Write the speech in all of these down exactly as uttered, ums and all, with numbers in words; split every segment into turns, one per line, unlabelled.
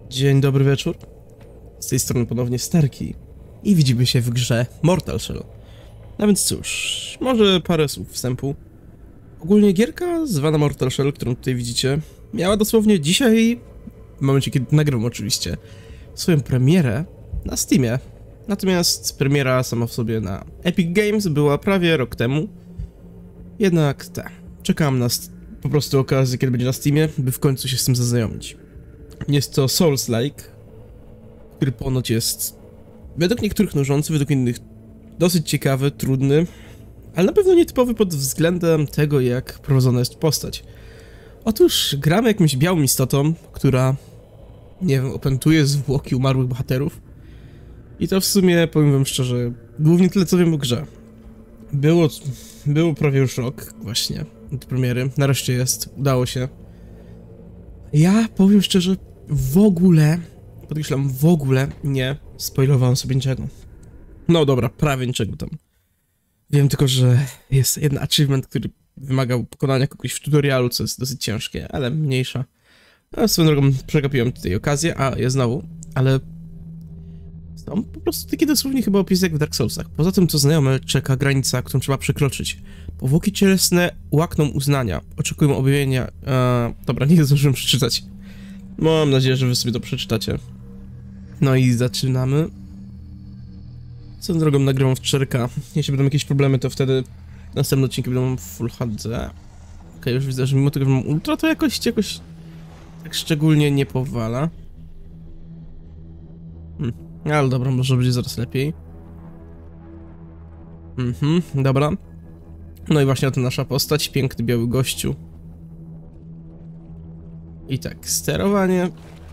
Dzień dobry wieczór. Z tej strony ponownie Starki i widzimy się w grze Mortal Shell. No więc cóż, może parę słów wstępu. Ogólnie gierka zwana Mortal Shell, którą tutaj widzicie, miała dosłownie dzisiaj, w momencie kiedy nagrywam oczywiście, swoją premierę na Steamie. Natomiast premiera sama w sobie na Epic Games była prawie rok temu. Jednak tak, czekam na po prostu okazję, kiedy będzie na Steamie, by w końcu się z tym zaznajomić. Jest to Souls-like, który ponoć jest według niektórych nużący, według innych dosyć ciekawy, trudny, ale na pewno nietypowy pod względem tego, jak prowadzona jest postać. Otóż gramy jakimś białą istotą, która, nie wiem, opętuje zwłoki umarłych bohaterów. I to w sumie, powiem wam szczerze, głównie tyle co wiem o grze. Było, było prawie już rok właśnie od premiery, nareszcie jest, udało się. Ja powiem szczerze, w ogóle, podkreślam, w ogóle nie spoilowałem sobie niczego. No dobra, prawie niczego tam. Wiem tylko, że jest jeden achievement, który wymagał pokonania kogoś w tutorialu, co jest dosyć ciężkie, ale mniejsza. A swoją drogą przegapiłem tutaj okazję, a ja znowu, ale są po prostu takie dosłownie chyba opisy jak w Dark Soulsach. Poza tym, co znajome, czeka granica, którą trzeba przekroczyć. Powłoki cielesne łakną uznania, oczekują objawienia... Eee, dobra, nie zdążyłem przeczytać. Mam nadzieję, że wy sobie to przeczytacie. No i zaczynamy. Swoją drogą nagrywam w cztery K. Jeśli będą jakieś problemy, to wtedy następne odcinki będą w Full H D. Okej, okay, już widzę, że mimo tego, że mam ultra, to jakoś, jakoś tak szczególnie nie powala. Hmm. Ale dobra, może będzie zaraz lepiej. Mhm, dobra. No i właśnie oto nasza postać, piękny biały gościu. I tak, sterowanie.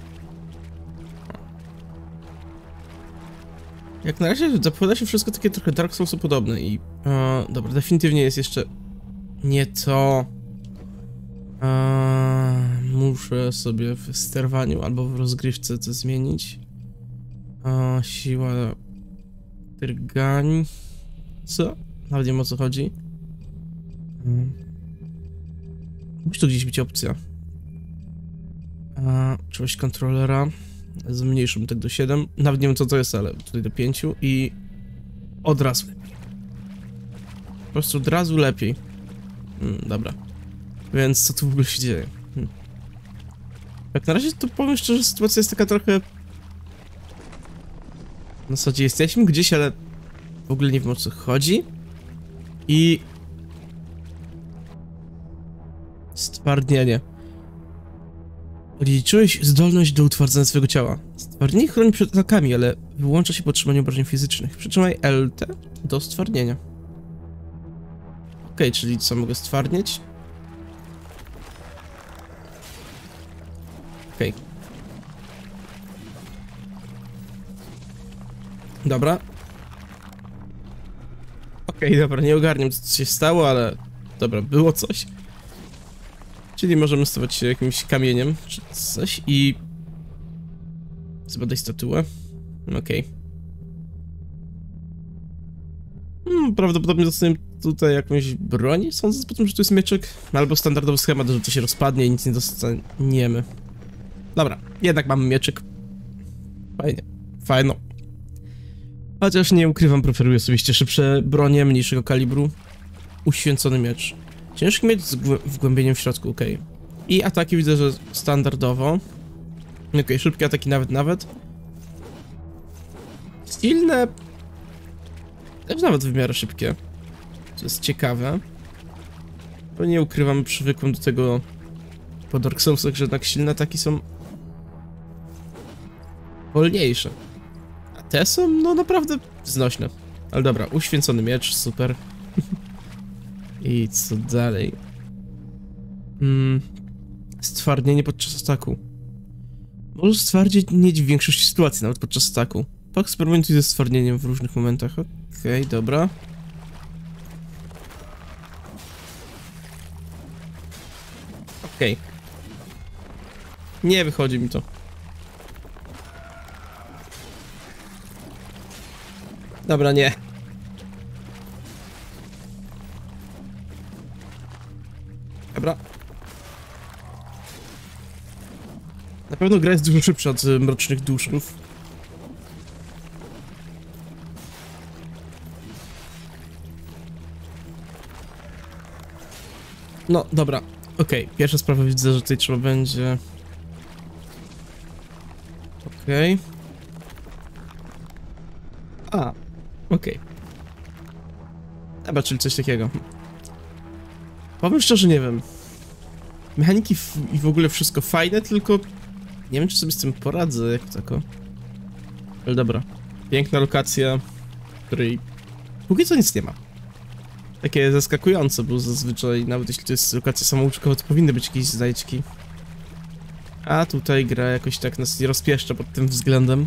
Jak na razie zapowiada się wszystko takie trochę Dark Soulsu podobne i... E, dobra, definitywnie jest jeszcze nie to... E, muszę sobie w sterowaniu albo w rozgrywce to zmienić. E, siła... Drgań... Co? Nawet nie wiem, o co chodzi. Hmm. Musi tu gdzieś być opcja. E, czegoś kontrolera. Zmniejszam tak do siedem. Nawet nie wiem, co to jest, ale tutaj do pięciu i od razu lepiej. Po prostu od razu lepiej. Hmm, dobra. Więc co tu w ogóle się dzieje? Hmm. Jak na razie to powiem szczerze, sytuacja jest taka trochę... Na zasadzie jesteśmy gdzieś, ale w ogóle nie wiem, o co chodzi. I... Stwardnienie. Odziedziczyłeś zdolność do utwardzenia swojego ciała. Stwardnienie chroni przed atakami, ale wyłącza się po otrzymaniu obrażeń fizycznych. Przytrzymaj L T do stwardnienia. Okej, okay, czyli co, mogę stwardnieć? Okej. Okay. Dobra. Okej, okay, dobra, nie ogarniam, co się stało, ale... Dobra, było coś. Czyli możemy stawać się jakimś kamieniem, czy coś i... Zbadaj statuę. Okej. Okay. Hmm, prawdopodobnie dostaniemy tutaj jakąś broń, sądząc po tym, że tu jest mieczek. Albo standardowy schemat, że to się rozpadnie i nic nie dostaniemy. Dobra, jednak mamy mieczek. Fajnie. Fajno. Chociaż nie ukrywam, preferuję osobiście szybsze bronie, mniejszego kalibru. Uświęcony miecz. Ciężki miecz z wgłębieniem w środku, ok. I ataki widzę, że standardowo. Ok, szybkie ataki nawet, nawet. Silne... Też nawet w miarę szybkie. Co jest ciekawe. Bo nie ukrywam, przywykłem do tego po Dark Soulsach, że jednak silne ataki są... wolniejsze. A te są, no naprawdę znośne. Ale dobra, uświęcony miecz, super. I co dalej? Hmm. Stwardnienie podczas ataku. Możesz stwardnieć w większości sytuacji, nawet podczas ataku. Poeksperymentuj ze stwardnieniem w różnych momentach. Okej, okay, dobra. Okej. Okay. Nie wychodzi mi to. Dobra, nie. Dobra. Na pewno gra jest dużo szybsza od y, Mrocznych Duszów. No, dobra. Okej, okay. Pierwsza sprawa, widzę, że tutaj trzeba będzie... Okej. Okay. A, okej. Okay. Dobra, czyli coś takiego. Powiem szczerze, nie wiem. Mechaniki i w ogóle wszystko fajne, tylko... Nie wiem, czy sobie z tym poradzę, jak tako. Ale dobra. Piękna lokacja, której... Póki co nic nie ma. Takie zaskakujące, bo zazwyczaj, nawet jeśli to jest lokacja samouczkowa, to powinny być jakieś znajdźki. A tutaj gra jakoś tak nas nie rozpieszcza pod tym względem.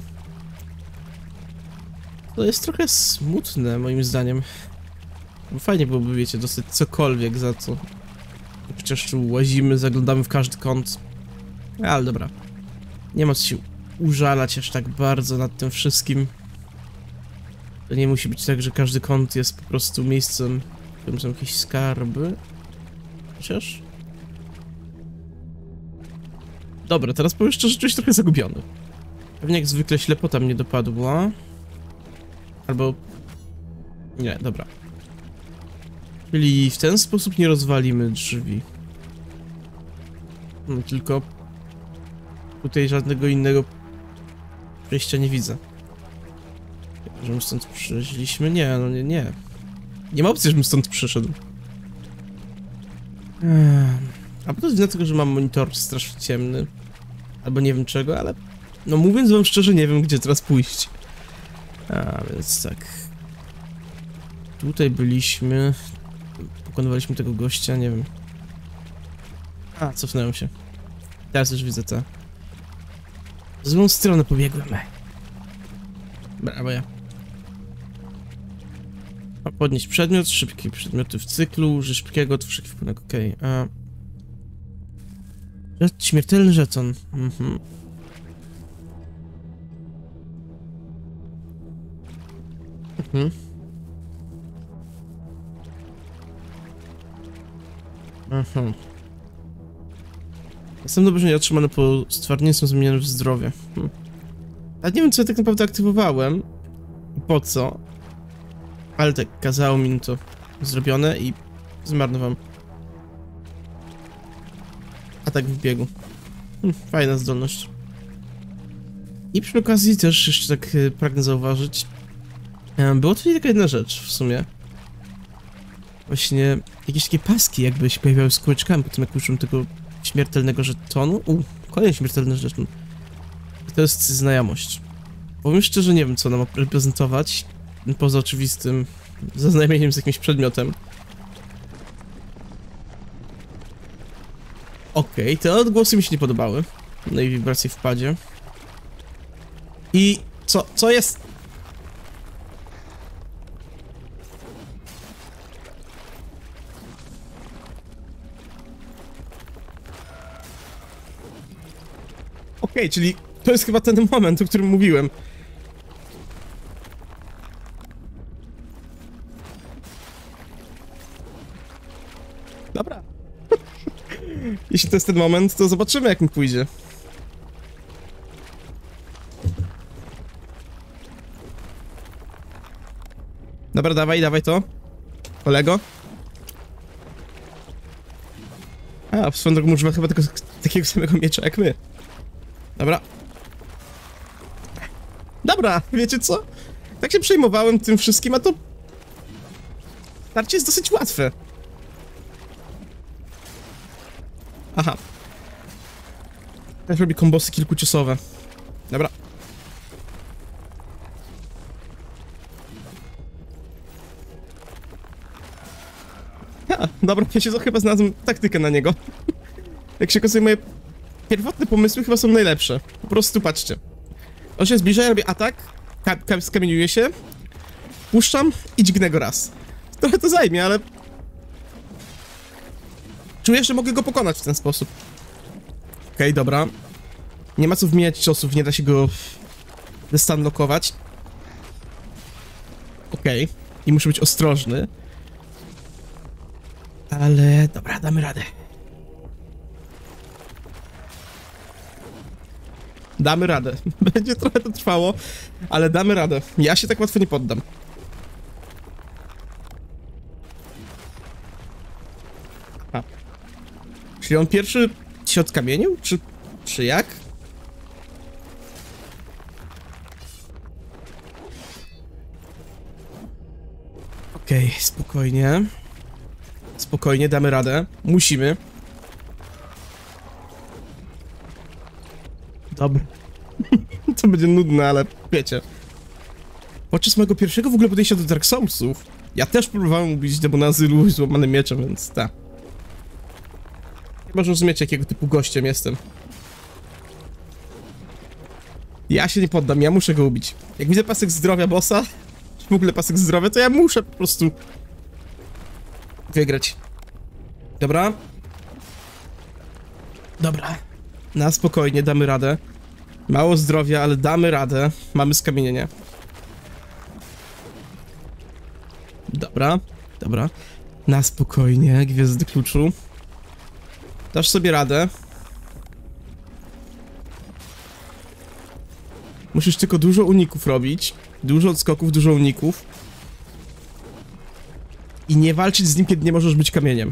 To jest trochę smutne, moim zdaniem. Bo fajnie byłoby, wiecie, dostać cokolwiek za to. Przecież tu łazimy, zaglądamy w każdy kąt. Ale dobra. Nie ma co się użalać aż tak bardzo nad tym wszystkim. To nie musi być tak, że każdy kąt jest po prostu miejscem, w którym są jakieś skarby. Chociaż... Dobra, teraz powiem szczerze, czuję się trochę zagubiony. Pewnie jak zwykle ślepota mnie dopadła. Albo... Nie, dobra. Czyli w ten sposób nie rozwalimy drzwi. No, tylko... Tutaj żadnego innego przejścia nie widzę. Że my stąd przyszliśmy? Nie, no nie, nie. Nie ma opcji, żebym stąd przyszedł. A to jest dlatego, że mam monitor strasznie ciemny. Albo nie wiem czego, ale... No mówiąc wam szczerze, nie wiem, gdzie teraz pójść. A, więc tak... Tutaj byliśmy... Pokonywaliśmy tego gościa, nie wiem... A, cofnąłem się. Teraz już widzę to. W złą stronę pobiegłem. Brawo ja. A podnieść przedmiot, szybkie przedmioty w cyklu, użyj szybkiego, to wszelki wypadek, okej. Okay. A... Śmiertelny żeton. Mhm. Mhm. Aha. Następne obrażenie otrzymane po stwardnieniu są zamienione w zdrowie. Hm. A nie wiem, co ja tak naprawdę aktywowałem. I po co. Ale tak, kazało mi to zrobione i zmarnowałem. Atak w biegu. Hm, fajna zdolność. I przy okazji też jeszcze tak e, pragnę zauważyć. E, było tutaj taka jedna rzecz w sumie. Właśnie jakieś takie paski jakby się pojawiały z kółeczkami po tym, jak użyłem tego śmiertelnego żetonu. U, kolejny śmiertelny żeton. To jest znajomość. Powiem szczerze, nie wiem, co ona ma reprezentować. Poza oczywistym zaznajomieniem z jakimś przedmiotem. Okej, okay, te odgłosy mi się nie podobały. No i wibracje w padzie. I co, co jest? Okej, okay, czyli to jest chyba ten moment, o którym mówiłem. Dobra. Jeśli to jest ten moment, to zobaczymy, jak mi pójdzie. Dobra, dawaj, dawaj to. Kolego. A, w swoją drogą używa chyba tego, takiego samego miecza jak my. Dobra. Dobra, wiecie co? Tak się przejmowałem tym wszystkim, a to... Starcie jest dosyć łatwe. Aha. Też robi kombosy kilkuciosowe. Dobra. Ha, dobra, wiecie co? Chyba znalazłem taktykę na niego. Jak się okazuje, moje pierwotne pomysły chyba są najlepsze. Po prostu patrzcie. On się zbliża, ja robię atak, ka ka skamieniuję się, puszczam i dźgnę go raz. Trochę to zajmie, ale... Czuję, że mogę go pokonać w ten sposób. Okej, okay, dobra. Nie ma co wymieniać ciosów, nie da się go destunlockować. Okej. Okay. I muszę być ostrożny. Ale... Dobra, damy radę. Damy radę. Będzie trochę to trwało, ale damy radę. Ja się tak łatwo nie poddam. A. Czyli on pierwszy się odkamienił? Czy, czy jak? Okej, okay, spokojnie. Spokojnie, damy radę. Musimy. Dobra. To będzie nudne, ale wiecie. Podczas mojego pierwszego w ogóle podejścia do Dark Soulsów, ja też próbowałem ubić demona azylu złamanym mieczem, więc tak. Chyba rozumiecie, jakiego typu gościem jestem. Ja się nie poddam, ja muszę go ubić. Jak widzę pasek zdrowia bossa, w ogóle pasek zdrowia, to ja muszę po prostu wygrać. Dobra. Dobra. Na spokojnie, damy radę. Mało zdrowia, ale damy radę. Mamy skamienienie. Dobra, dobra. Na spokojnie, gwiazdy kluczu. Dasz sobie radę. Musisz tylko dużo uników robić. Dużo odskoków, dużo uników. I nie walczyć z nim, kiedy nie możesz być kamieniem.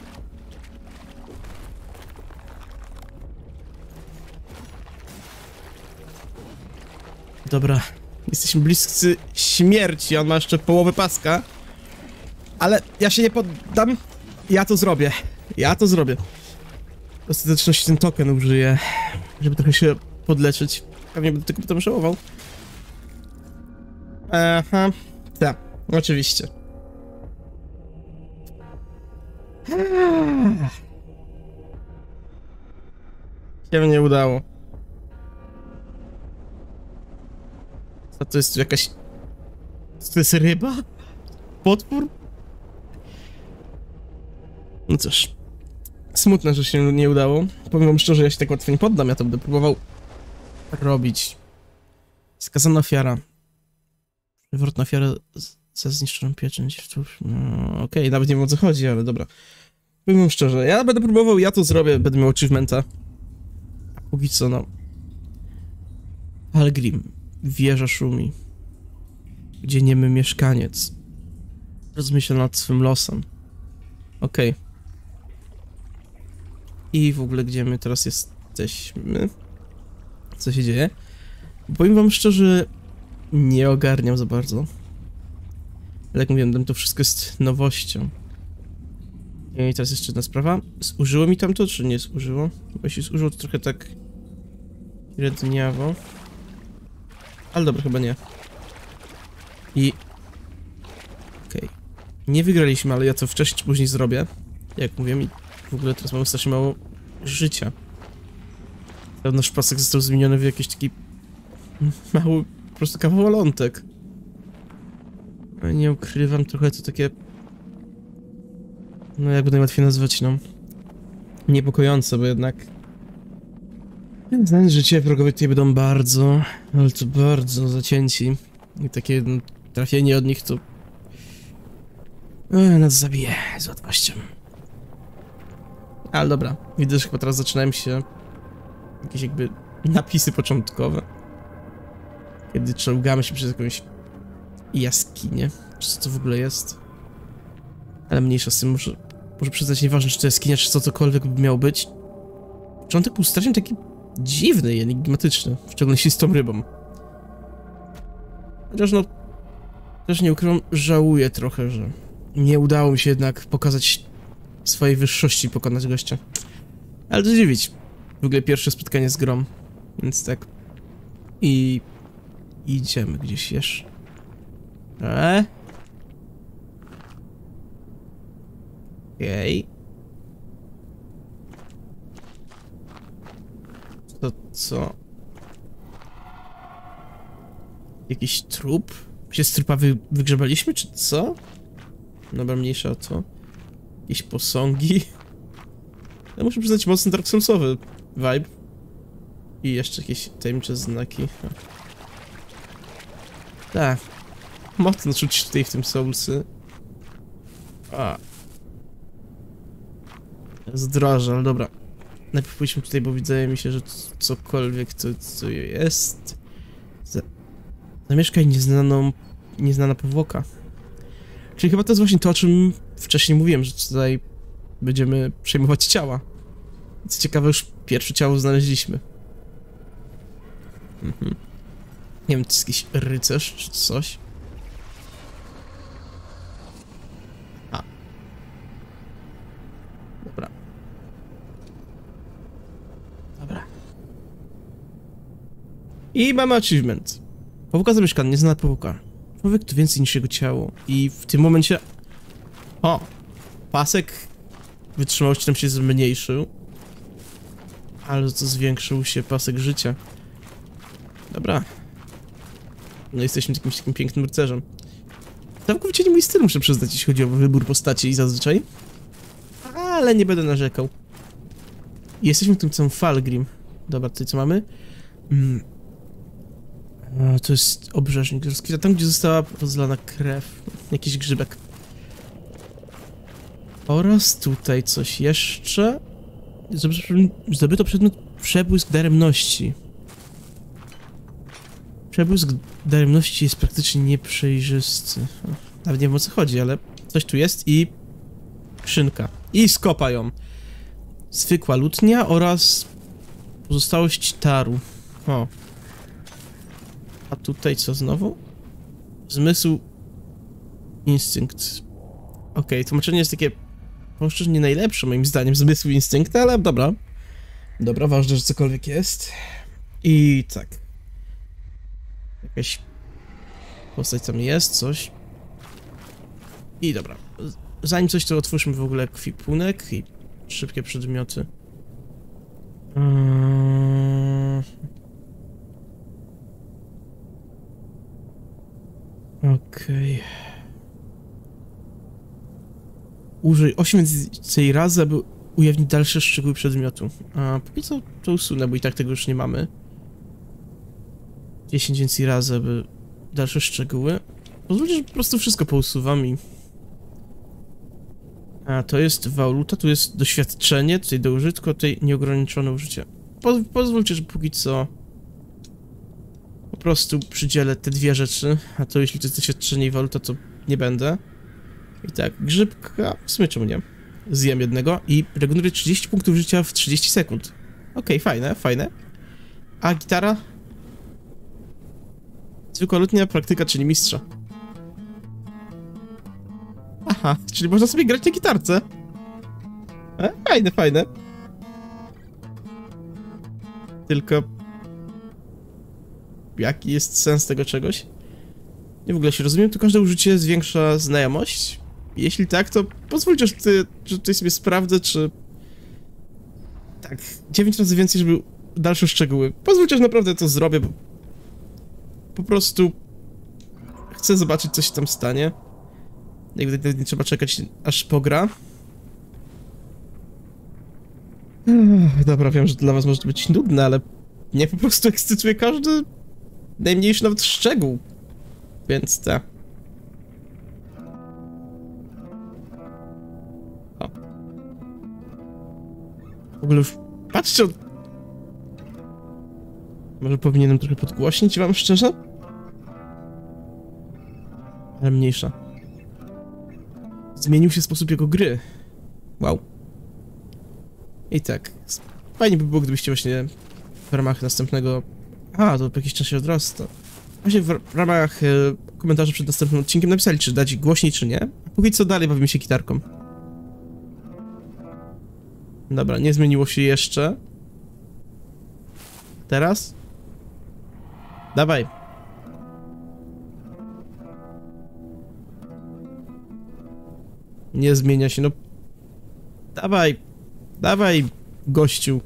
Dobra. Jesteśmy bliscy śmierci, on ma jeszcze połowę paska. Ale ja się nie poddam. Ja to zrobię. Ja to zrobię. W ostateczności ten token użyję, żeby trochę się podleczyć. Pewnie będę tylko potem żałował. Aha. Tak, oczywiście. Się nie udało. A to jest jakaś... To jest ryba? Potwór? No cóż. Smutne, że się nie udało. Powiem wam szczerze, ja się tak łatwo nie poddam, ja to będę próbował robić. Skazana ofiara. Przewrotna ofiara za zniszczoną pieczęć. No, okej, okay, nawet nie wiem o co chodzi, ale dobra. Powiem wam szczerze, ja będę próbował, ja to zrobię, będę miał achievementa. A póki co, no. Algrim. Wieża szumi. Gdzie niemy mieszkaniec rozmyśla nad swym losem. Okej. Okay. I w ogóle gdzie my teraz jesteśmy? Co się dzieje? Powiem wam szczerze, nie ogarniam za bardzo. Ale jak mówiłem, to wszystko jest nowością. I teraz jeszcze jedna sprawa. Zużyło mi tam to, czy nie zużyło? Bo jeśli zużyło, to trochę tak średniawo. Ale dobra, chyba nie. I... Okej. Okay. Nie wygraliśmy, ale ja to wcześniej czy później zrobię. Jak mówiłem, i w ogóle teraz mamy strasznie mało życia. Nasz pasek został zmieniony w jakiś taki mały, po prostu kawałolątek. Nie ukrywam, trochę to takie... No jakby najłatwiej nazwać, no... niepokojące, bo jednak... Znając życie, wrogowie tutaj będą bardzo, ale to bardzo zacięci. I takie no, trafienie od nich to... E, nas zabije z łatwością. Ale dobra, widzę, że chyba teraz zaczynają się jakieś jakby napisy początkowe. Kiedy czołgamy się przez jakąś jaskinię. Czy co to w ogóle jest? Ale mniejsza z tym, może, może przyznać, nieważne czy to jaskinia, czy co cokolwiek by miał być. Początek był strasznie taki dziwny i enigmatyczny, w szczególności z tą rybą. Chociaż no, też nie ukrywam, żałuję trochę, że nie udało mi się jednak pokazać swojej wyższości i pokonać gościa. Ale to dziwić. W ogóle pierwsze spotkanie z grą, więc tak. I... idziemy gdzieś jeszcze. Eee? Okej. To co? Jakiś trup? Się z trupa wy wygrzebaliśmy, czy co? Dobra, mniejsza o to. Jakieś posągi. Ja muszę przyznać mocno Dark Soulsowy vibe. I jeszcze jakieś tajemnicze znaki. Tak. Mocno czuć tutaj w tym Soulsy. A. Zdrożę, ale dobra. najpierw pójdźmy tutaj, bo wydaje mi się, że cokolwiek, co, co jest... Za... Zamieszkaj nieznaną... nieznana powłoka. Czyli chyba to jest właśnie to, o czym wcześniej mówiłem, że tutaj będziemy przejmować ciała. Co ciekawe, już pierwsze ciało znaleźliśmy. Mhm. Nie wiem, to jest jakiś rycerz czy coś. A. Dobra. Dobra. I mamy achievement. Powłoka zamieszkana, nieznana powłoka. Człowiek to więcej niż jego ciało. I w tym momencie... O! Pasek wytrzymałości nam się zmniejszył. Ale to zwiększył się pasek życia. Dobra. No jesteśmy jakimś takim pięknym rycerzem. Całkowicie nie mój styl, muszę przyznać, jeśli chodzi o wybór postaci zazwyczaj. Ale nie będę narzekał. Jesteśmy w tym całym Falgrim. Dobra, tutaj co mamy? Mm. O, to jest obrzeżnik. Rozkwita tam, gdzie została rozlana krew. Jakiś grzybek. Oraz tutaj coś jeszcze. Zdobyto przedmiot przebłysk daremności. Przebłysk daremności jest praktycznie nieprzejrzysty. Nawet nie wiem, o co chodzi, ale coś tu jest i... Skrzynka. I skopa ją. Zwykła lutnia oraz... pozostałość taru. O. A tutaj co znowu? Zmysł... Instynkt. Okej, okay, tłumaczenie jest takie... może nie najlepsze moim zdaniem, zmysł instynkt, ale dobra. Dobra, ważne, że cokolwiek jest. I tak. Jakaś postać tam jest, coś. I dobra. Zanim coś, to otwórzmy w ogóle kwipunek i szybkie przedmioty. Hmm. Okej. Okay. Użyj osiem więcej razy, aby ujawnić dalsze szczegóły przedmiotu. A póki co to usunę, bo i tak tego już nie mamy. dziesięć więcej razy, aby dalsze szczegóły. Pozwólcie, że po prostu wszystko pousuwam i... A, to jest waluta, tu jest doświadczenie, tutaj do użytku, tutaj nieograniczone użycie. Po, pozwólcie, że póki co... po prostu przydzielę te dwie rzeczy, a to jeśli to jest doświadczenie i waluta, to nie będę. I tak, grzybka, w sumie czemu nie? Zjem jednego i regeneruję trzydzieści punktów życia w trzydzieści sekund. Okej, okay, fajne, fajne. A gitara? Zwykła lutnia, praktyka, czyli mistrza. Aha, czyli można sobie grać na gitarce. E, fajne, fajne. Tylko... jaki jest sens tego czegoś? Nie w ogóle się rozumiem, to każde użycie zwiększa znajomość. Jeśli tak, to pozwólcie, że, ty, że tutaj sobie sprawdzę, czy... Tak, dziewięć razy więcej, żeby dalsze szczegóły. Pozwólcie, że naprawdę to zrobię, bo... po prostu... chcę zobaczyć, co się tam stanie. Jakby nie trzeba czekać, aż pogra. Ech, dobra, wiem, że dla was może to być nudne, ale... mnie po prostu ekscytuje każdy... najmniejszy nawet szczegół. Więc tak. O. W ogóle już... patrzcie... może powinienem trochę podgłośnić wam szczerze? Ale mniejsza. Zmienił się sposób jego gry. Wow. I tak. Fajnie by było, gdybyście właśnie w ramach następnego... A, to po jakiś czasie odrasta. Właśnie w, w ramach e, komentarzy przed następnym odcinkiem napisali, czy dać głośniej, czy nie. A póki co dalej bawimy się gitarką. Dobra, nie zmieniło się jeszcze. Teraz? Dawaj. Nie zmienia się, no... Dawaj. Dawaj, gościu.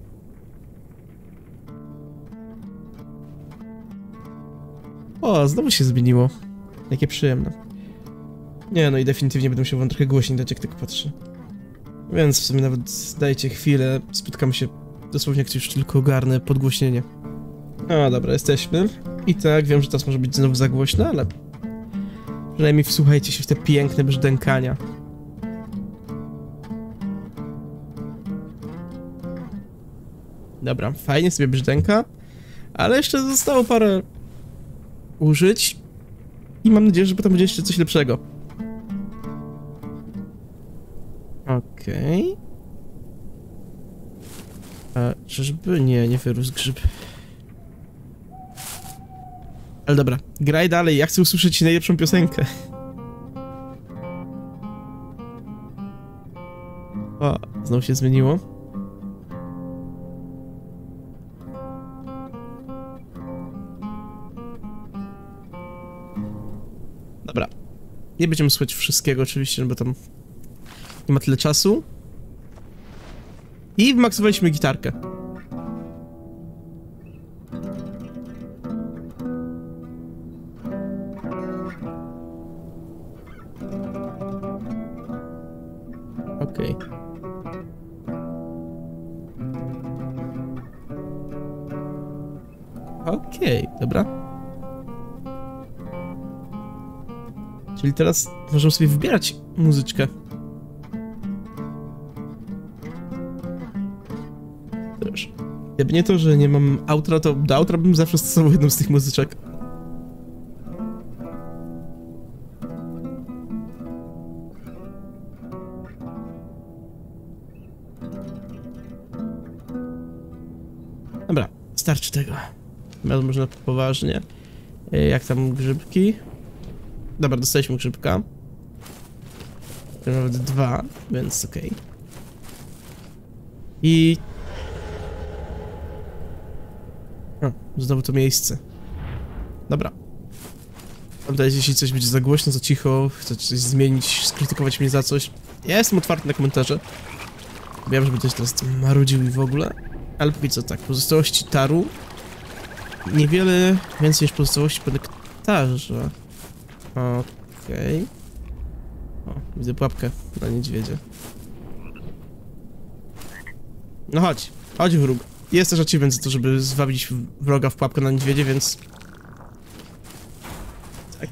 O, znowu się zmieniło. Jakie przyjemne. Nie, no i definitywnie będę musiał wam trochę głośniej dać, jak tylko patrzę. Więc w sumie nawet dajcie chwilę, spotkamy się dosłownie, jak już tylko ogarnę podgłośnienie. No dobra, jesteśmy. I tak, wiem, że teraz może być znowu za głośno, ale... przynajmniej wsłuchajcie się w te piękne brzdękania. Dobra, fajnie sobie brzdęka, ale jeszcze zostało parę użyć i mam nadzieję, że potem będzie jeszcze coś lepszego. Okej. Okay. Czyżby? Nie, nie wyrósł grzyb. Ale dobra, graj dalej, ja chcę usłyszeć najlepszą piosenkę. O, znowu się zmieniło. Dobra. Nie będziemy słuchać wszystkiego oczywiście, bo tam nie ma tyle czasu. I wymaksowaliśmy gitarkę. Okej. Okay. Okej, okay, dobra. Czyli teraz możemy sobie wybierać muzyczkę. Też. Gdyby nie to, że nie mam outra, to do outra bym zawsze stosował jedną z tych muzyczek. Dobra, starczy tego. Można poważnie. Jak tam grzybki? Dobra, dostaliśmy grzybka. Nawet dwa, więc okej. Okay. I... O, znowu to miejsce. Dobra. Pamiętajcie, jeśli coś będzie za głośno, za cicho, chcecie coś zmienić, skrytykować mnie za coś. Ja jestem otwarty na komentarze. Wiem, że będziesz teraz marudził i w ogóle. Ale póki co tak, pozostałości taru. Niewiele więcej niż pozostałości po nektarze. Okej. Okay. O, widzę pułapkę na niedźwiedzie. No chodź, chodź wróg. Jest też achievement za to, żeby zwabić wroga w pułapkę na niedźwiedzie, więc... Tak.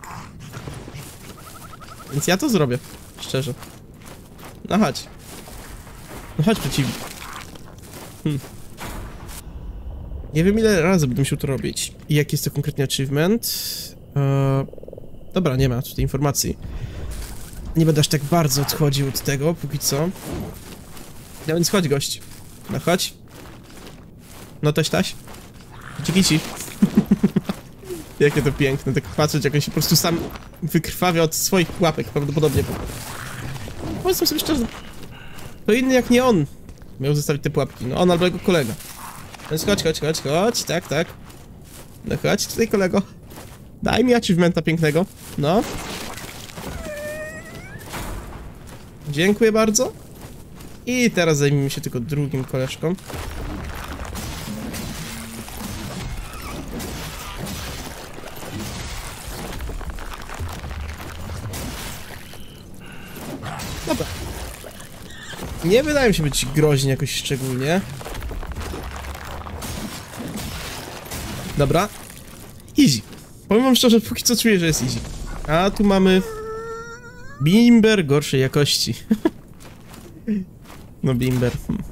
Więc ja to zrobię, szczerze. No chodź. No chodź przeciwnik. Hm. Nie wiem ile razy będę musiał to robić. I jaki jest to konkretnie achievement. Eee, dobra, nie ma tutaj informacji. Nie będę aż tak bardzo odchodził od tego, póki co. No więc chodź gość. No chodź. No toś taś. Kici. Jakie to piękne, tak patrzeć jak on się po prostu sam wykrwawia od swoich pułapek prawdopodobnie. Powiedzmy sobie szczerze, to inny jak nie on miał zostawić te pułapki. No on albo jego kolega. Więc chodź, chodź, chodź, chodź, tak, tak. No chodź tutaj kolego. Daj mi achievementa pięknego. No. Dziękuję bardzo. I teraz zajmijmy się tylko drugim koleżką. Dobra. Nie wydaje mi się być groźni jakoś szczególnie. Dobra. Easy. Powiem wam szczerze, póki co czuję, że jest easy. A tu mamy... Bimber gorszej jakości. No bimber. Hmm.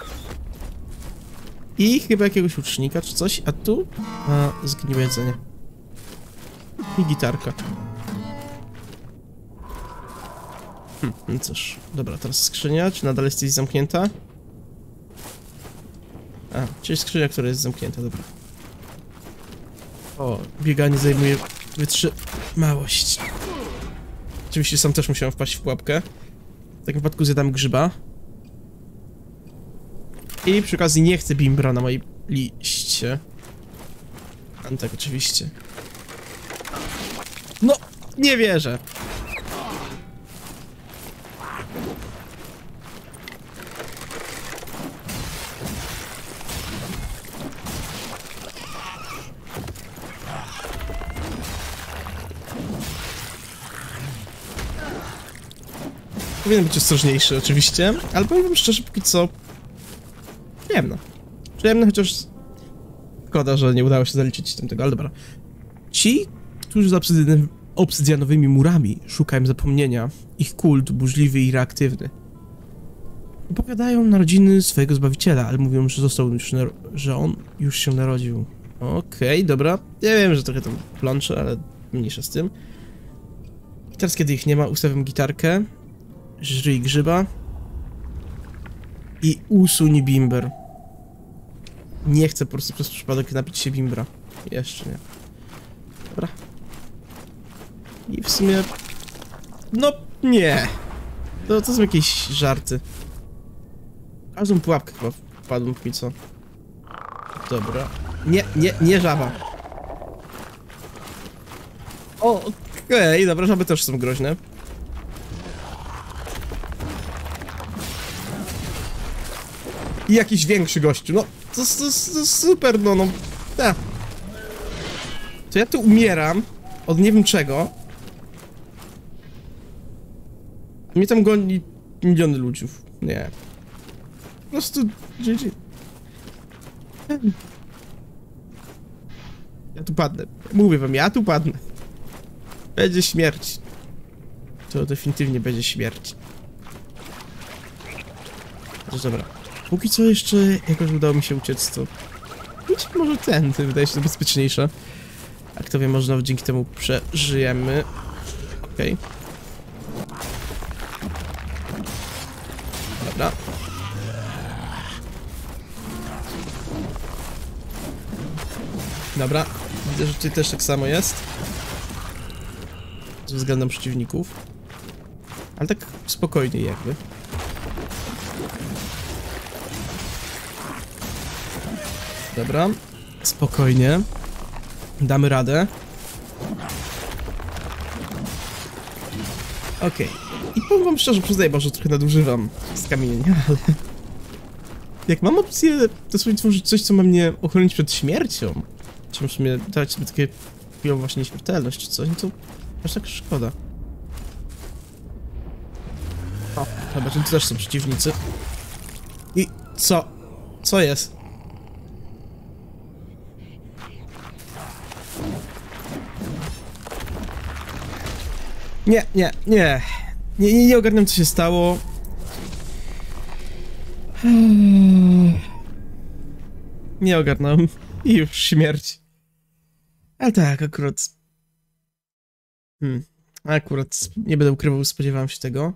I chyba jakiegoś łucznika czy coś, a tu... A, zgniłe jedzenie. I gitarka. Hmm, no cóż. Dobra, teraz skrzynia, czy nadal jest gdzieś zamknięta? A, czyli skrzynia, która jest zamknięta, dobra. O, bieganie zajmuje wytrzymałość. Oczywiście sam też musiałem wpaść w pułapkę. W takim wypadku zjadam grzyba. I przy okazji nie chcę bimbra na mojej liście. A tak, oczywiście. No, nie wierzę. Powinien być ostrożniejszy oczywiście, ale powiem wam szczerze, póki co... Przyjemne. Przyjemne, chociaż... Szkoda, że nie udało się zaliczyć tamtego, ale dobra. Ci, którzy za obsydianowymi murami szukają zapomnienia, ich kult burzliwy i reaktywny. Opowiadają narodziny swojego Zbawiciela, ale mówią, że został już, że on już się narodził. Okej, okay, dobra. Ja wiem, że trochę tam plączę, ale mniejsza z tym. I teraz, kiedy ich nie ma, ustawiam gitarkę, żryj grzyba i usuń bimber. Nie chcę po prostu przez przypadek napić się bimbra. Jeszcze nie. Dobra. I w sumie... No, nie. To, to są jakieś żarty. Każdą pułapkę chyba wpadłem póki co. Dobra. Nie, nie, nie żaba. O, okej, okay, dobra, żaby też są groźne. I jakiś większy gościu, no to, to, to super, no, no. Ja. To ja tu umieram od nie wiem czego. Mnie tam goni miliony ludziów. Nie. Po prostu G G. Ja tu padnę. Mówię wam, ja tu padnę. Będzie śmierć. To definitywnie będzie śmierć. No dobra. Póki co jeszcze jakoś udało mi się uciec, to... Może ten, to wydaje się bezpieczniejsze. A kto wie, może nawet dzięki temu przeżyjemy. Okej. Okay. Dobra. Dobra. Widzę, że tutaj też tak samo jest. Ze względem przeciwników. Ale tak spokojnie jakby. Dobra. Spokojnie. Damy radę. Okej. Okay. I powiem wam szczerze, przyznaję, że trochę nadużywam skamienienia, ale... Jak mam opcję to sobie tworzyć coś, co ma mnie ochronić przed śmiercią, czy w sumie dać sobie takie chwilą właśnie nieśmiertelność czy coś, no to aż tak szkoda. O, chyba, że tu też są przeciwnicy. I co? Co jest? Nie, nie, nie. Nie, nie, nie ogarniam, co się stało. Nie ogarnam. I już śmierć. Ale tak, akurat... Hmm. Akurat nie będę ukrywał, spodziewałem się tego.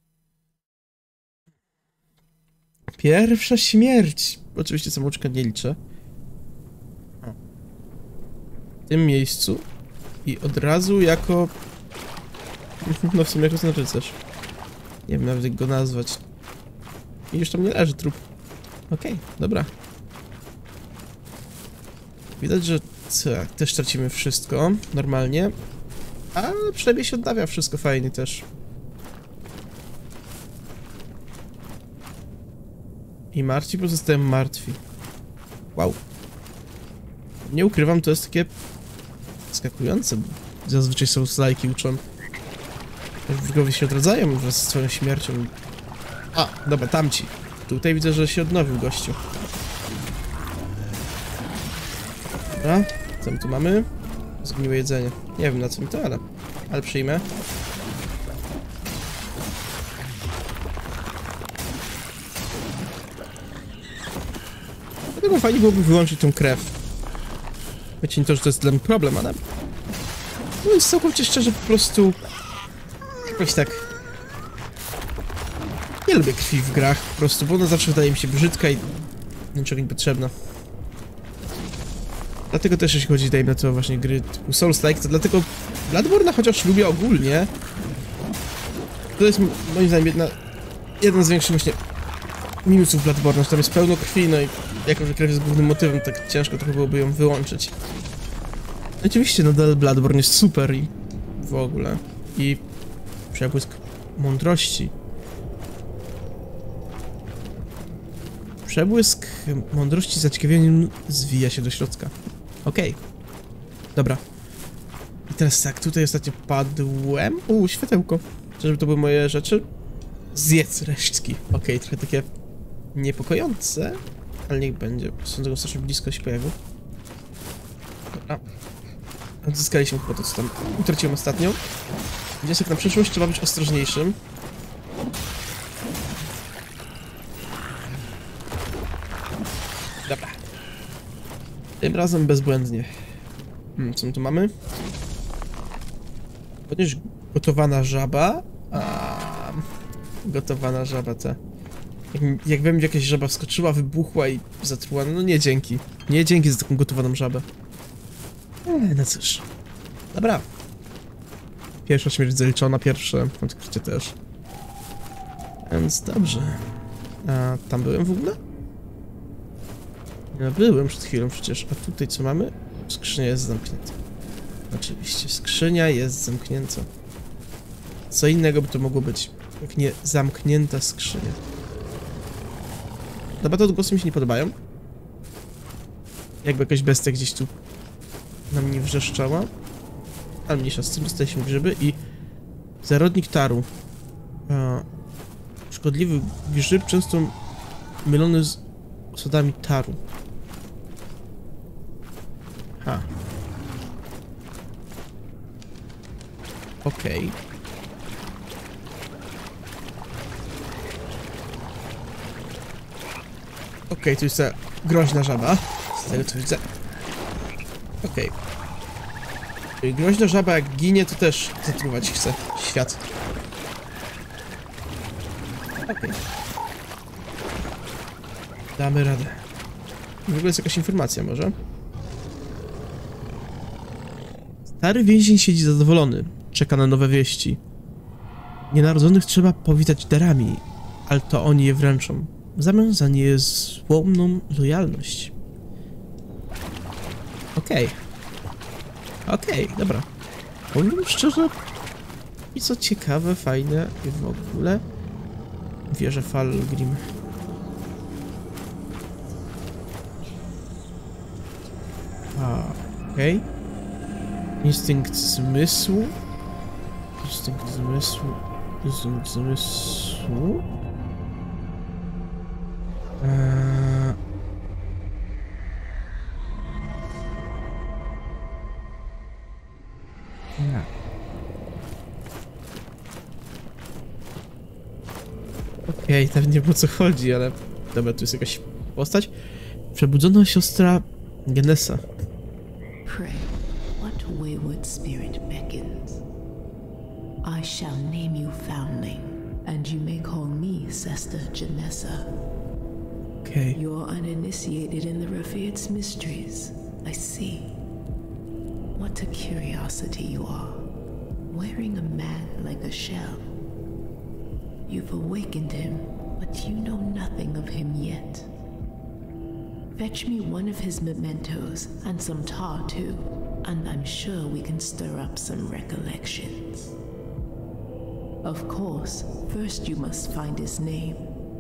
Pierwsza śmierć. Oczywiście samouczka nie liczę. W tym miejscu. I od razu jako... No w sumie jako znaczy rycerz. Nie wiem nawet jak go nazwać. I już tam nie leży trup. Okej, okay, dobra. Widać, że tak, też tracimy wszystko normalnie. Ale przynajmniej się odnawia wszystko fajnie też. I martwi pozostają martwi. Wow. Nie ukrywam, to jest takie... zaskakujące. Zazwyczaj są slajki uczą. Wrogowie się odradzają wraz z swoją śmiercią. A, dobra, tamci. Tutaj widzę, że się odnowił gościu. Dobra, co my tu mamy? Zgniłe jedzenie. Nie wiem na co mi to, ale... ale przyjmę. Dlatego fajnie byłoby wyłączyć tą krew. Wiecie, nie to, że to jest dla mnie problem, ale... Mówiąc całkowicie szczerze, po prostu... jakoś tak... nie lubię krwi w grach, po prostu, bo ona zawsze wydaje mi się brzydka i... niczego nie potrzebna. Dlatego też jeśli chodzi, dajmy na to właśnie gry typu Souls-like, to dlatego Bloodborne'a chociaż lubię ogólnie. To jest moim zdaniem jedna... jeden z większych właśnie... minusów Bloodborne'a, że tam jest pełno krwi, no i jako, że krew jest głównym motywem, tak ciężko trochę byłoby ją wyłączyć. Oczywiście nadal Bloodborne jest super i w ogóle. I przebłysk mądrości. Przebłysk mądrości z zaciekawieniem zwija się do środka. Okej. Okay. Dobra. I teraz tak, tutaj ostatnio padłem. Uuu, światełko. Żeby to były moje rzeczy. Zjedz resztki. Okej, okay, trochę takie niepokojące, ale niech będzie. Są tego strasznie blisko się pojawił. Dobra. Odzyskaliśmy chyba to, co tam utraciłem ostatnio. Wniosek na przyszłość, trzeba być ostrożniejszym. Tym razem bezbłędnie. Hmm, co my tu mamy? Podnieś gotowana żaba. A, gotowana żaba, ta. Jak, jak we mnie jakaś żaba wskoczyła, wybuchła i zatruła. No nie dzięki. Nie dzięki za taką gotowaną żabę. Eee, no cóż. Dobra. Pierwsza śmierć zaliczona, pierwsze odkrycie też. Więc dobrze. A tam byłem w ogóle? Ja byłem przed chwilą przecież. A tutaj co mamy? Skrzynia jest zamknięta. Oczywiście, skrzynia jest zamknięta. Co innego by to mogło być, jak nie zamknięta skrzynia. Dobra, to odgłosy mi się nie podobają. Jakby jakaś bestia gdzieś tu na mnie wrzeszczała. Ale mniejsza z tym, dostaliśmy grzyby i zarodnik taru. A, szkodliwy grzyb, często mylony z osadami taru. Ha. Okej. Okay. Okej, okay, tu jest ta groźna żaba. Z tego co widzę. Okej. Okay. Czyli groźna żaba jak ginie, to też zatruwać chce świat. Okej. Okay. Damy radę. W ogóle jest jakaś informacja może? Stary więzień siedzi zadowolony. Czeka na nowe wieści. Nienarodzonych trzeba powitać darami, ale to oni je wręczą. W zamian za niezłomną lojalność. Okej. Okay. Okej, okay, dobra. Powiem szczerze, i co ciekawe, fajne i w ogóle. Wieża Falgrim. A, okej. Okay. Instynkt zmysłu. Instynkt zmysłu. Instynkt zmysłu. Eee... Ja. Okej, okay, nawet nie wiem o co chodzi, ale... Dobra, tu jest jakaś postać. Przebudzona siostra Genesa.
Pray, what wayward spirit beckons? I shall name you Foundling, and you may call me Sister Genesa.
Okay.
You're uninitiated in the Rafiat's mysteries, I see. What a curiosity you are, wearing a man like a shell. You've awakened him, but you know nothing of him yet. Fetch me one of his mementos, and some tar too, and I'm sure we can stir up some recollections. Of course, first you must find his name.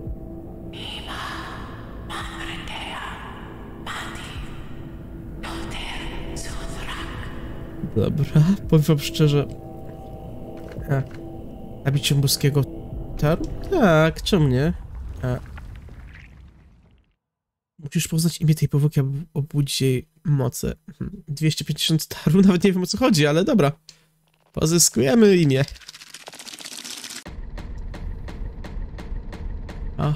Dobra, powiem wam szczerze. A, nabicie boskiego taru? Tak, czemu nie? A. Musisz poznać imię tej powłoki, aby obudzić jej moce. dwieście pięćdziesiąt taru, nawet nie wiem o co chodzi, ale dobra. Pozyskujemy imię. A.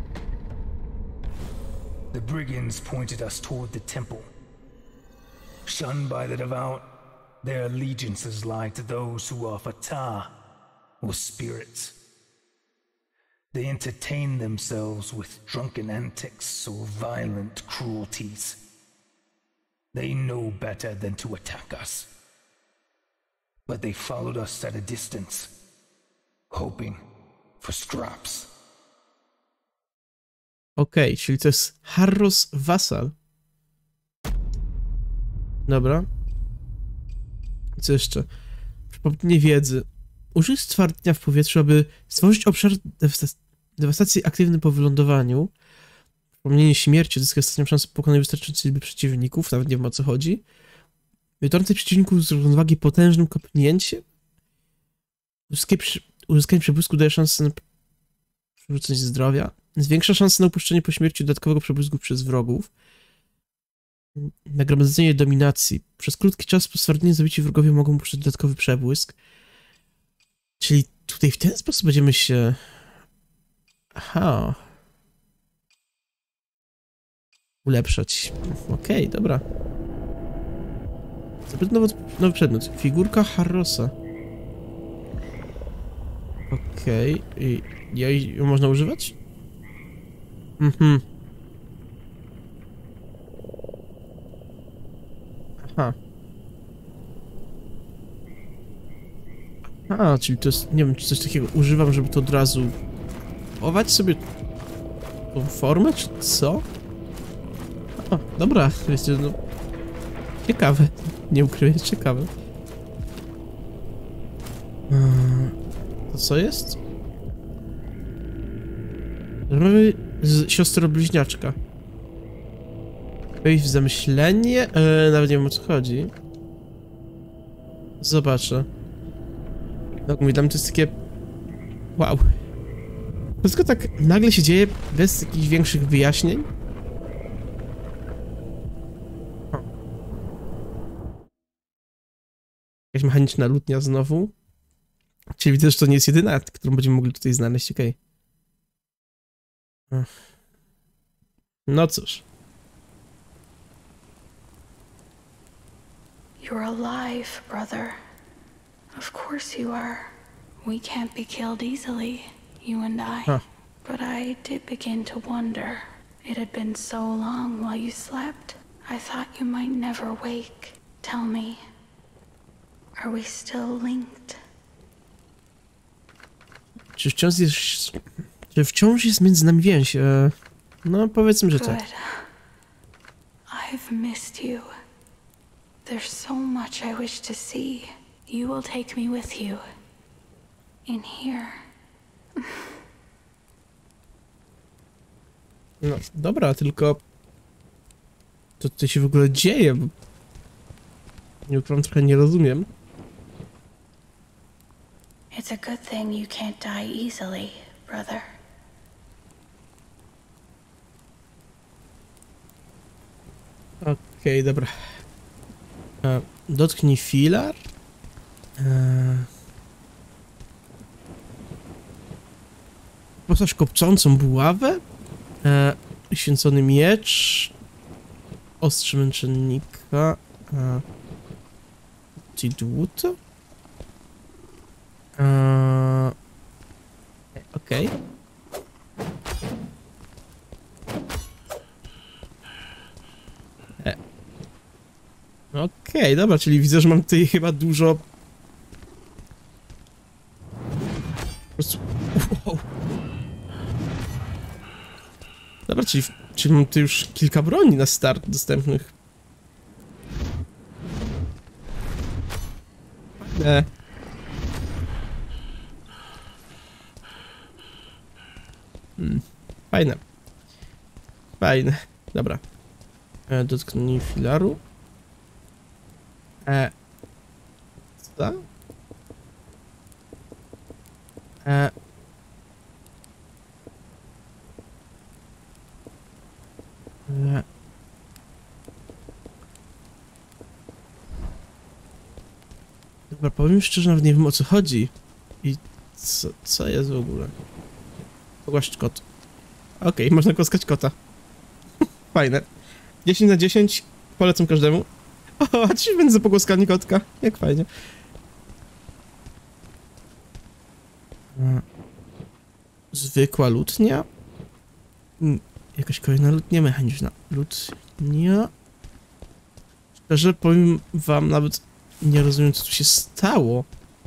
The brigands pointed us toward the temple. Shunned by the devout, their allegiances lie to those who are Fatah, or spirits. They entertain themselves with drunken antics or violent cruelties. They know better than to attack us. But they followed us at a distance, hoping for scraps.
Okej, okay, czyli to jest Harros Vassal. Dobra. Co jeszcze? Przypomnienie wiedzy. Użyj stwardnienia w powietrzu, aby stworzyć obszar dewastacji aktywny po wylądowaniu. Przypomnienie śmierci zyska ostatnią szansę pokonania wystarczającej liczby przeciwników. Nawet nie wiem o co chodzi. Wytrącaj przeciwników z równowagi potężnym kopnięciem. Uzyskanie przebłysku daje szansę na przywrócenie zdrowia. Zwiększa szansę na upuszczenie po śmierci dodatkowego przebłysku przez wrogów. Nagromadzenie dominacji. Przez krótki czas po stwardnieniu zabici wrogowie mogą upuszczać dodatkowy przebłysk. Czyli tutaj w ten sposób będziemy się... Aha. ulepszać. Okej, okay, dobra. Zbyt nowy, nowy przedmiot. Figurka Harrosa. Okej. Okay. I jej ją można używać? Mhm. Aha. A, czyli to jest, nie wiem, czy coś takiego używam, żeby to od razu chować sobie tą formę, czy co? O, dobra, wiecie, no... Ciekawe, nie ukryję, ciekawe. To co jest? Mamy siostrę bliźniaczka. Wejść w zamyślenie? Eee, nawet nie wiem, o co chodzi. Zobaczę. Jak mówię, dla mnie to jest takie... Wow. Wszystko tak nagle się dzieje bez jakichś większych wyjaśnień. O. Jakaś mechaniczna lutnia znowu. Czyli widzę, że to nie jest jedyna, którą będziemy mogli tutaj znaleźć, okej. Okay. No cóż.
You're alive, brother. Of course you are. We can't be killed easily, you and I.
Huh.
But I did begin to wonder. It had been so long while you slept. I thought you might never wake. Tell me, are we still linked?
Czy wciąż jest... Czy wciąż jest między nami więź? E, no, powiedzmy, że tak.
Good. I've missed you. There's so much I wish to see. You will take me with you. In here.
No, dobra, tylko... Co tutaj się w ogóle dzieje? Bo... Nie ukrywam, trochę nie rozumiem.
It's a good thing you can't die easily, brother.
Okej, okay, dobra. E, dotknij filar. E... Postaż kopczącą buławę. E... Święcony miecz. Ostrze męczennika. E... Tidłuto? E... Okej. Okay. E... Okej, okay, dobra, czyli widzę, że mam tutaj chyba dużo... Po prostu... Wow. Dobra, czyli, czyli mam tu już kilka broni na start dostępnych. E. Hmm. Fajne. Fajne. Dobra. E, dotknij filaru. E. Co? E. E. Dobra, powiem szczerze, nawet nie wiem, o co chodzi. I co, co jest w ogóle? Pogłaszcz kot. Okej, okay, można głaskać kota. Fajne. dziesięć na dziesięć. Polecam każdemu. O, a dziś będę za pogłaskanie kotka. Jak fajnie. Zwykła lutnia. Jakaś kolejna lutnia mechaniczna. Lutnia. Szczerze powiem wam, nawet nie rozumiem, co tu się stało.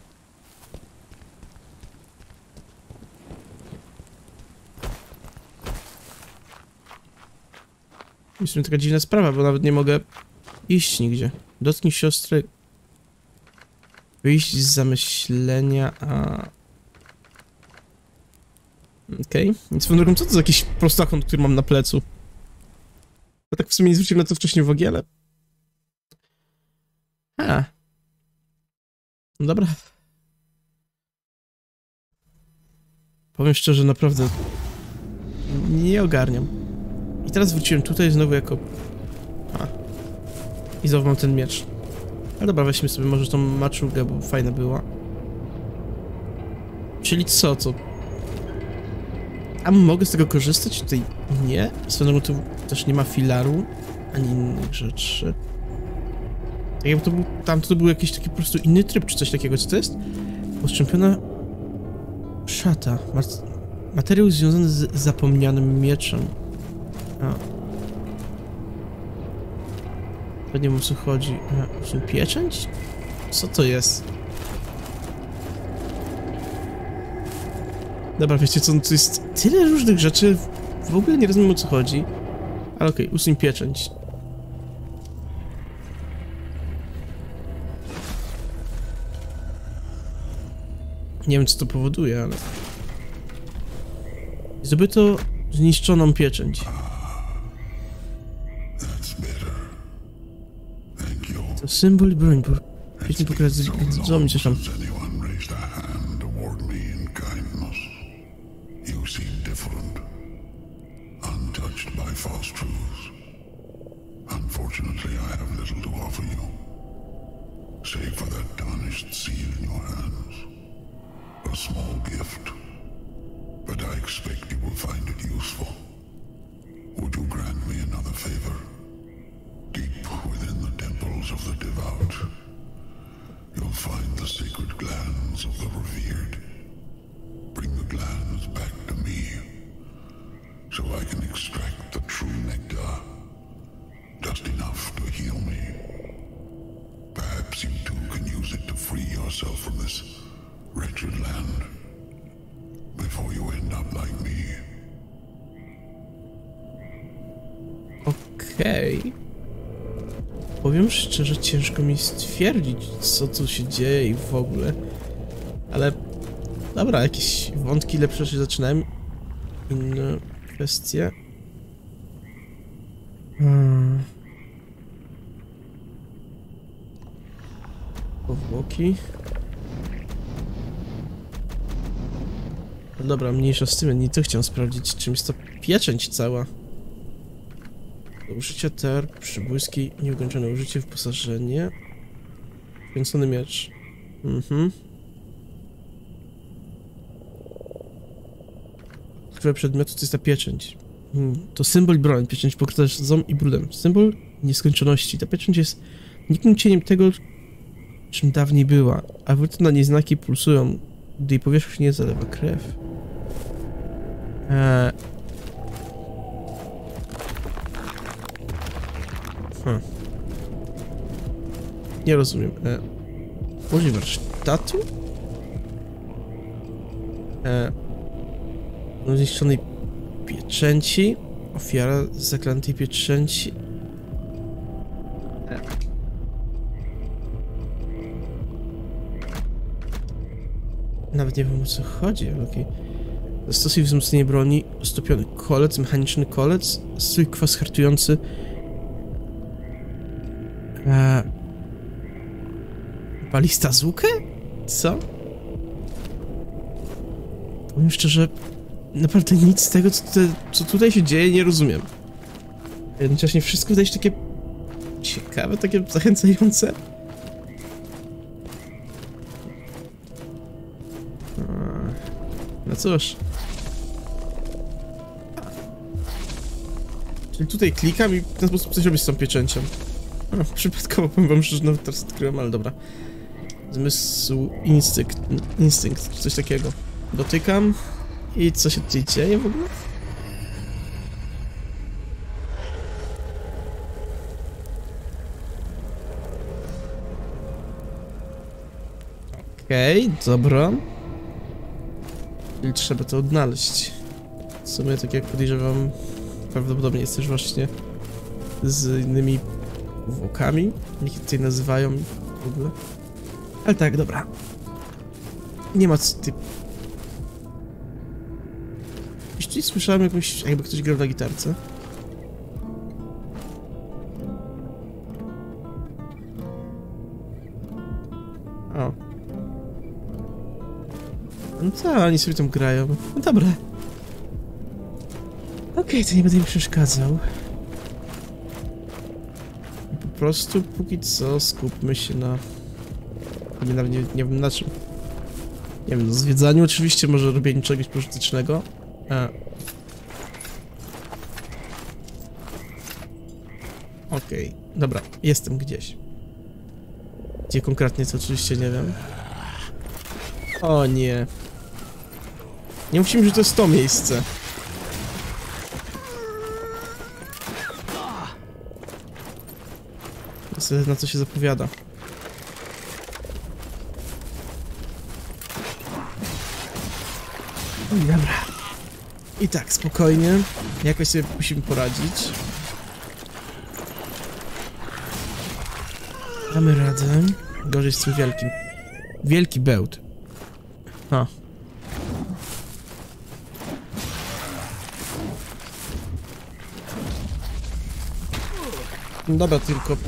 Jest mi taka dziwna sprawa, bo nawet nie mogę iść nigdzie. Dotknij siostry. Wyjść z zamyślenia, a... Okej. Okay. Więc swoją drogą, co to za jakiś prostokąt, który mam na plecu? Bo tak w sumie nie zwróciłem na to wcześniej uwagi, ale... A. No dobra. Powiem szczerze, naprawdę... Nie ogarniam. I teraz wróciłem tutaj znowu jako... A. I znowu mam ten miecz. Ale dobra, weźmy sobie może tą maczugę, bo fajna była. Czyli co, co? A mogę z tego korzystać? Tutaj nie? Swoją drogą tu Też nie ma filaru, ani innych rzeczy. Tak jakby to był, tam to był jakiś taki po prostu inny tryb, czy coś takiego. Co to jest? Postrzępiona szata. Mat materiał związany z zapomnianym mieczem. A. To nie wiem, o co chodzi. A, to pieczęć? Co to jest? Dobra, wiecie co, to jest tyle różnych rzeczy, w ogóle nie rozumiem, o co chodzi. Ale okej, okay, usuń pieczęć. Nie wiem, co to powoduje, ale... Zdobyto zniszczoną pieczęć. To symbol i broń, bo... Pieczęć pokazuje, co mi coś tam...
Unfortunately, I have little to offer you, save for that tarnished seal in your hands. A small gift, but I expect you will find it useful. Would you grant me another favor? Deep within the temples of the devout, you'll find the sacred glands of the revered. Bring the glands back to me, so I can extract the true nectar. Just enough to heal me. Perhaps you too can use it to free yourself from this wretched land before you end up like me.
Okej. Okay. Powiem szczerze, ciężko mi stwierdzić, co tu się dzieje i w ogóle. Ale... Dobra, jakieś wątki lepsze się zaczynają. Inne kwestie. Hmm. Powłoki. No dobra, mniejsza z tym, nie to chciałem sprawdzić, czym jest to pieczęć cała. Do użycia ter, przybłyski, nieukończone użycie, wyposażenie. Kręcony miecz. Mhm. Które przedmiotu to jest ta pieczęć. Hmm. To symbol broń, pieczęć pokryta rzędzą i brudem. Symbol nieskończoności. Ta pieczęć jest nikłym cieniem tego, czym dawniej była, a wróty na niej znaki pulsują, gdy jej powierzchnię zalewa krew. Eee. Hm. Nie rozumiem. Eee. Użyj warsztatu? Eee. No zniszczonej pieczęci. Ofiara zaklętej pieczęci. Eee. Nawet nie wiem, o co chodzi, ale okej. Okay. Zastosuj wzmocnienie broni, stopiony kolec, mechaniczny kolec, strój kwas hartujący. Eee... Balista z łukę? Co? Powiem szczerze, naprawdę nic z tego, co tutaj, co tutaj się dzieje, nie rozumiem. Jednocześnie wszystko wydaje się takie ciekawe, takie zachęcające. No cóż. Czyli tutaj klikam i w ten sposób coś robić z tą pieczęcią. No, przypadkowo powiem wam, że nawet teraz odkryłem, ale dobra. Zmysł, instynkt, instynkt, czy coś takiego. Dotykam i co się tutaj dzieje w ogóle? Okej, okay, dobra. Czyli trzeba to odnaleźć. W sumie, tak jak podejrzewam, prawdopodobnie jest też właśnie z innymi włokami. Jak je tutaj nazywają w ogóle. Ale tak, dobra. Nie ma co ty... Jeśli słyszałem jakąś... jakby ktoś grał na gitarce. O. No co, oni sobie tam grają. No dobra. Okej, okay, to nie będę im przeszkadzał. I po prostu póki co skupmy się na... Nie, nawet nie, nie wiem na czym. Nie wiem, na zwiedzaniu oczywiście, może robieniu czegoś pożytecznego. A. Okej, okay. Dobra, jestem gdzieś. Gdzie konkretnie, to oczywiście nie wiem. O nie. Nie musimy, że to jest to miejsce. Niestety na co się zapowiada. No i dobra. I tak, spokojnie. Jakoś sobie musimy poradzić. Damy radę. Gorzej z tym wielkim. Wielki bełt. A. No dobra, tylko...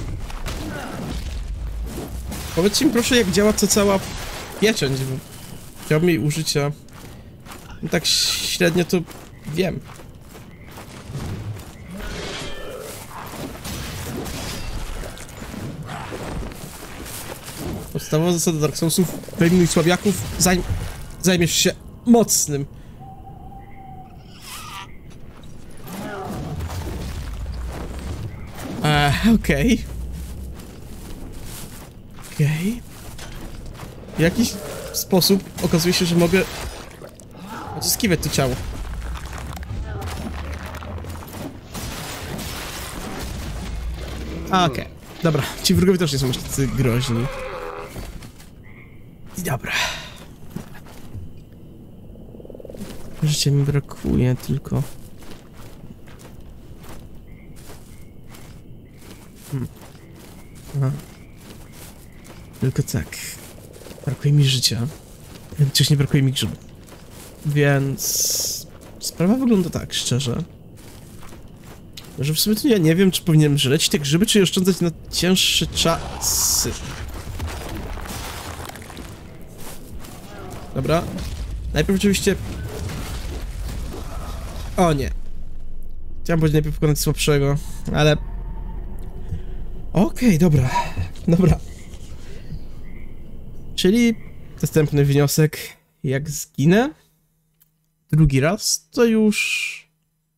Powiedzcie mi proszę, jak działa ta cała pieczęć, bo chciałbym jej użycia. No tak średnio to wiem. Podstawowa zasada Dark Soulsów: wyjmuj słabiaków, zajm zajmiesz się mocnym. Eee, okej. Okay. Okej. Okay. W jakiś sposób okazuje się, że mogę odzyskiwać to ciało. Okej, okay. Dobra, ci wrogowie też nie są tacy groźni. I dobra. Życia mi brakuje tylko. Hmm. Aha. Tylko tak. Brakuje mi życia. Jednocześnie brakuje mi grzybów. Więc... Sprawa wygląda tak, szczerze. Że w sumie to ja nie wiem, czy powinienem żreć te grzyby, czy oszczędzać na cięższe czasy. Dobra. Najpierw oczywiście... O nie. Chciałem powiedzieć najpierw pokonać słabszego, ale... Okej, okay, dobra. Dobra. Czyli następny wniosek. Jak zginę drugi raz, to już...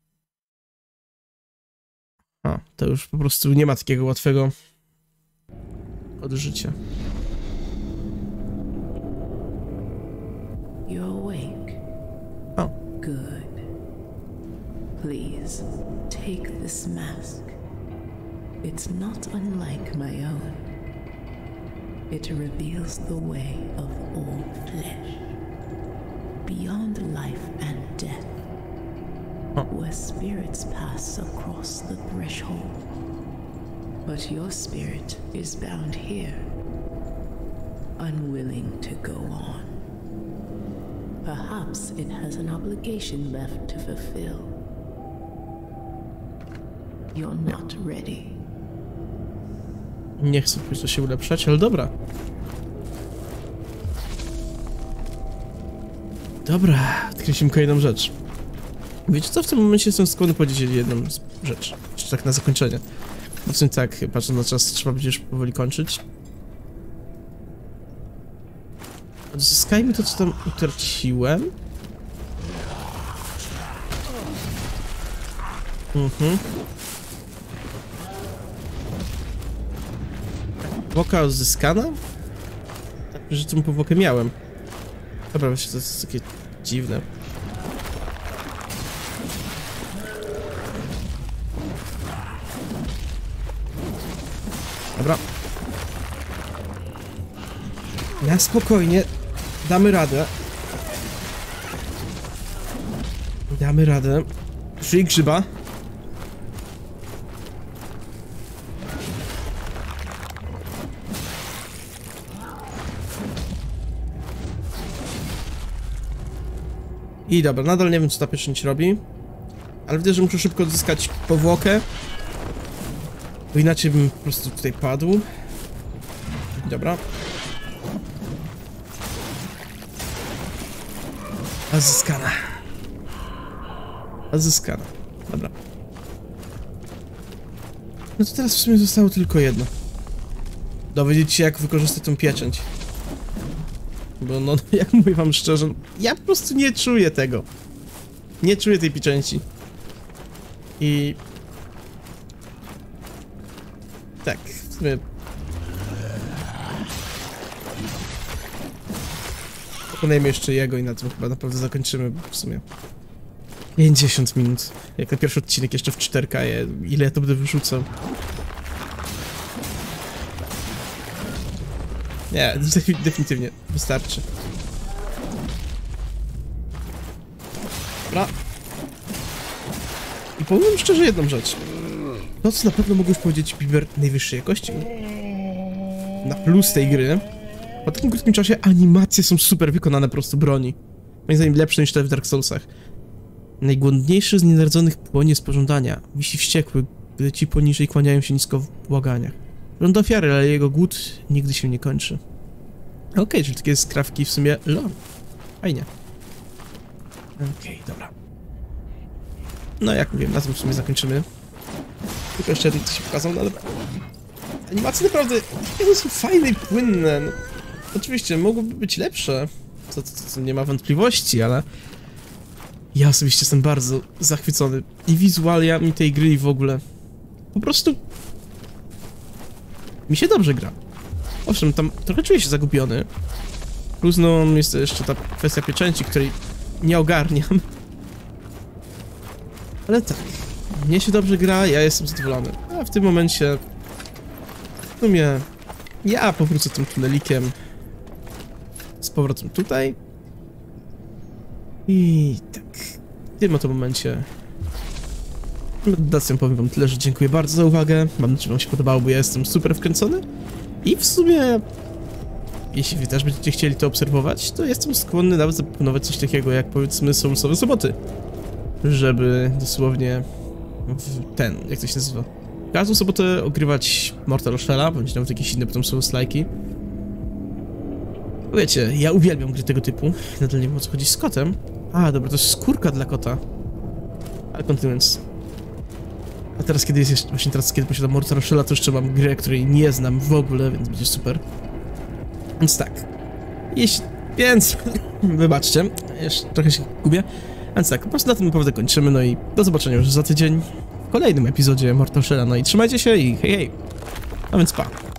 A, to już po prostu nie ma takiego łatwego odżycia.
You're awake.
O.
Good. Please, take this mask. It's not unlike my own. It reveals the way of all flesh. Beyond life and death.
Oh.
Where spirits pass across the threshold. But your spirit is bound here. Unwilling to go on. Perhaps it has an obligation left to fulfill. You're not ready.
Nie chcę po się ulepszać, ale dobra. Dobra, odkryliśmy kolejną rzecz. Wiecie co, w tym momencie jestem skłonny powiedzieć jedną rzecz. Jeszcze tak na zakończenie. W sumie tak, patrząc na czas, trzeba będzie już powoli kończyć. Odzyskajmy to, co tam utraciłem. Mhm. Powłoka odzyskana? Tak, że tą powłokę miałem. Dobra, właśnie to jest takie dziwne. Dobra. Na spokojnie. Damy radę. Damy radę. Czyli grzyba. I dobra, nadal nie wiem, co ta pieczęć robi. Ale widzę, że muszę szybko odzyskać powłokę. Bo inaczej bym po prostu tutaj padł. Dobra. Odzyskana. Odzyskana. Dobra. No to teraz w sumie zostało tylko jedno. Dowiedzieć się, jak wykorzystać tą pieczęć. Bo no, jak mówię wam szczerze, ja po prostu nie czuję tego. Nie czuję tej pieczęci. I... tak, w sumie... Pokonajmy jeszcze jego i na tym chyba naprawdę zakończymy, bo w sumie... pięćdziesiąt minut. Jak na pierwszy odcinek jeszcze w cztery K, ile ja to będę wyrzucał? Nie, definitywnie, wystarczy. Dobra. I powiem szczerze jedną rzecz. To, co na pewno mogę już powiedzieć Bieber najwyższej jakości. Na plus tej gry. Po takim krótkim czasie animacje są super wykonane po prostu broni. Moim zdaniem lepsze niż te w Dark Soulsach. Najgłodniejszy z nienarodzonych płonie z pożądania. Wisi wściekły, gdy ci poniżej kłaniają się nisko w błaganiach. Żąda ofiary, ale jego głód nigdy się nie kończy. Okej, okay, czyli takie skrawki w sumie lore. Fajnie. Okej, okay, dobra. No jak mówiłem, na tym w sumie zakończymy. Tylko jeszcze jeden, co się pokazał, no ale... Animacje naprawdę nie są fajne i płynne. No, oczywiście mogłyby być lepsze. To, to, to nie ma wątpliwości, ale... Ja osobiście jestem bardzo zachwycony i wizualiami tej gry i w ogóle. Po prostu... Mi się dobrze gra. Owszem, tam trochę czuję się zagubiony. Plus no jest jeszcze ta kwestia pieczęci, której nie ogarniam. Ale tak, mnie się dobrze gra, ja jestem zadowolony. A w tym momencie... W sumie... Ja powrócę tym tunelikiem z powrotem tutaj. I tak... W tym oto momencie... Medytacją powiem wam tyle, że dziękuję bardzo za uwagę. Mam nadzieję, że wam się podobało, bo ja jestem super wkręcony. I w sumie... Jeśli wy też będziecie chcieli to obserwować, to jestem skłonny nawet zaproponować coś takiego jak, powiedzmy, Soulsowe soboty. Żeby dosłownie... W ten... jak to się nazywa? Każdą sobotę ogrywać Mortal Shell'a, bądź nawet jakieś inne potem Souls-like'i. Wiecie, ja uwielbiam gry tego typu. Nadal nie wiem, o co chodzi z kotem. A, dobra, to jest skórka dla kota. Ale kontynuując. A teraz, kiedy jest jeszcze... Właśnie teraz, kiedy posiadam Mortal Shell'a, to jeszcze mam grę, której nie znam w ogóle, więc będzie super. Więc tak. Jeśli... Więc... Wybaczcie. Jeszcze trochę się gubię. Więc tak, po prostu na tym naprawdę kończymy, no i do zobaczenia już za tydzień w kolejnym epizodzie Mortal Shell'a. No i trzymajcie się i hej, hej. A więc pa.